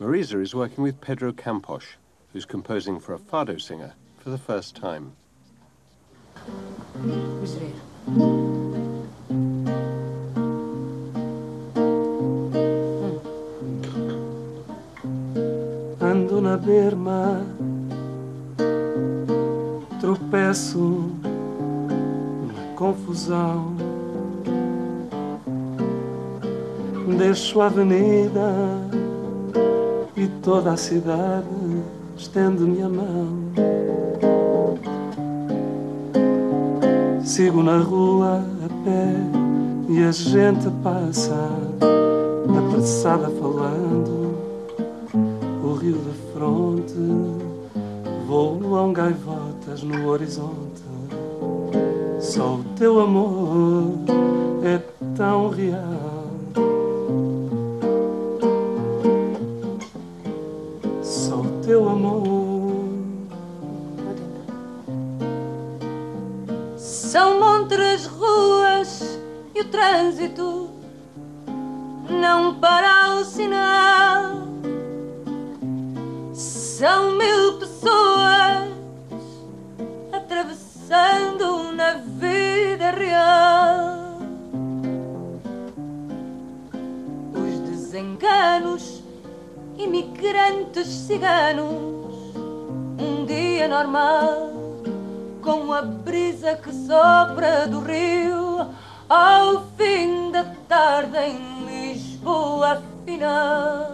Marisa is working with Pedro Campos, who's composing for a fado singer for the first time. Vamos ver. Ando na berma, tropeço na confusão, deixo a avenida e toda a cidade estende-me a mão. Sigo na rua a pé e a gente passa apressada falando. O rio de fronte voam gaivotas no horizonte. Só o teu amor é tão real. Só o teu amor. São montes ruas e o trânsito não para o sinal. São 1000 pessoas atravessando na vida real. Os desenganos, imigrantes ciganos, um dia normal, com a brisa que sopra do rio, ao fim da tarde em Lisboa final.